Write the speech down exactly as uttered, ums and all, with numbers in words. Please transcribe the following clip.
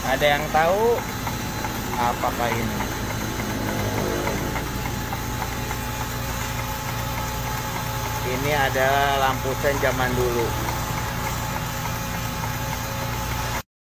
Ada yang tahu apakah ini? Ini adalah lampu sen zaman dulu.